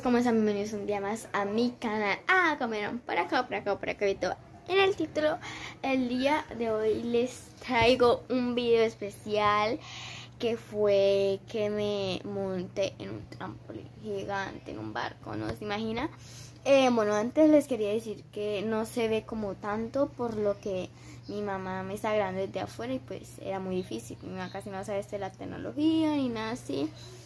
¿cómo están? Bienvenidos un día más a mi canal. Como vieron, por acá y todo. En el título, el día de hoy les traigo un video especial que fue que me monté en un trampolín gigante, en un barco, ¿no se imagina? Bueno, antes les quería decir que no se ve como tanto por lo que mi mamá me está grabando desde afuera y pues era muy difícil. Mi mamá casi no sabe de la tecnología ni nada así.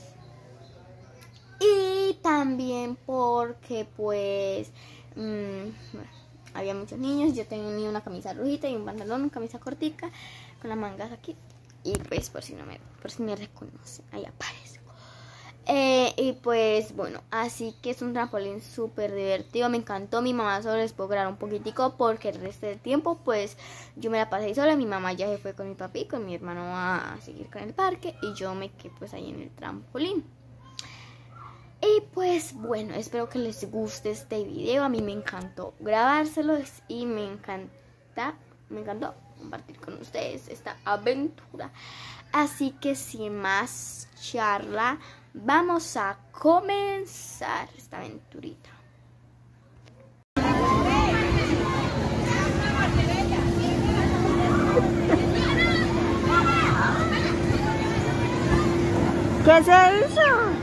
Y también porque pues había muchos niños. Yo tenía una camisa rojita y un pantalón, una camisa cortica con las mangas aquí. Y pues por si me reconocen, ahí aparezco. Y pues bueno, así que es un trampolín súper divertido, me encantó. Mi mamá solo les puedo grabar un poquitico porque el resto del tiempo pues yo me la pasé ahí sola. Mi mamá ya se fue con mi papi, con mi hermano a seguir con el parque y yo me quedé pues ahí en el trampolín. Y pues bueno, espero que les guste este video. A mí me encantó grabárselos y me encantó compartir con ustedes esta aventura. Así que sin más charla, vamos a comenzar esta aventurita. ¿Qué se hizo?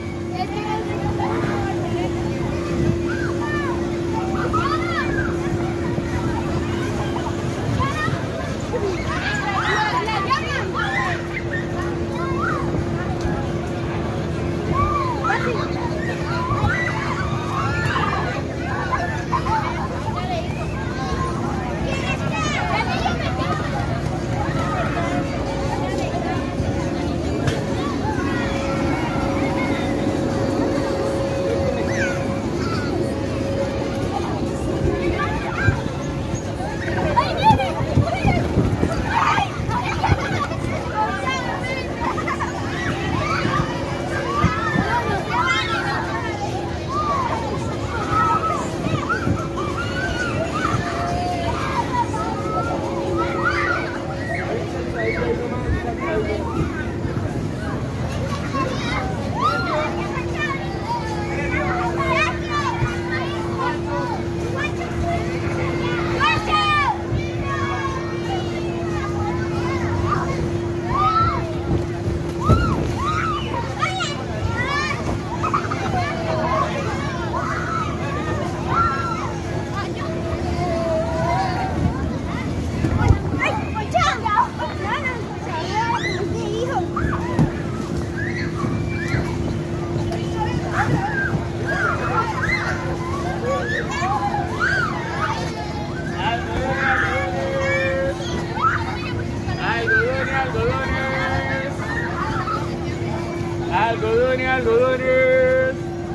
Algodones.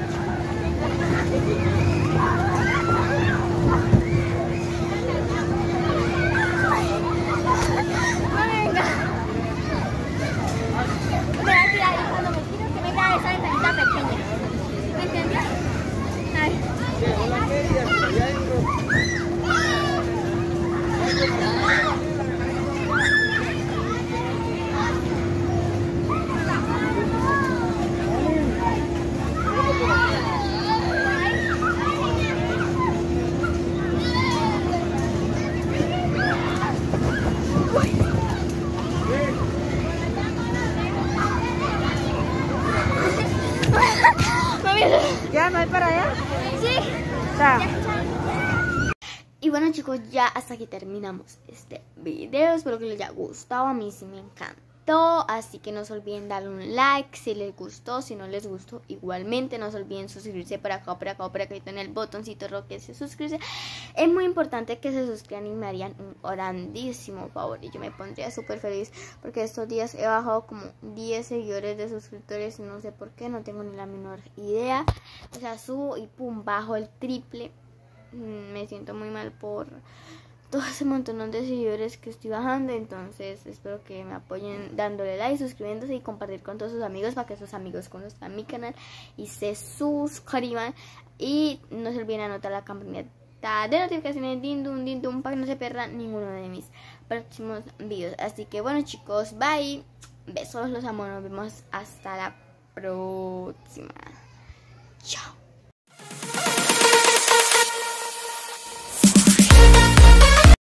¿Ya no hay para allá? Sí. Está. Y bueno chicos, ya hasta aquí terminamos este video. Espero que les haya gustado, a mí sí me encantó. Así que no se olviden darle un like si les gustó. Si no les gustó, igualmente no se olviden suscribirse por acá en el botoncito rojo que se suscribe. Es muy importante que se suscriban y me harían un grandísimo favor. Y yo me pondría súper feliz porque estos días he bajado como 10 seguidores de suscriptores. No sé por qué, no tengo ni la menor idea. O sea, subo y pum, bajo el triple. Me siento muy mal por todo ese montón de seguidores que estoy bajando. Entonces espero que me apoyen dándole like, suscribiéndose y compartir con todos sus amigos para que sus amigos conozcan mi canal y se suscriban. Y no se olviden anotar la campanita de notificaciones, din dum, para que no se pierdan ninguno de mis próximos videos. Así que bueno chicos, bye, besos, los amo, nos vemos hasta la próxima.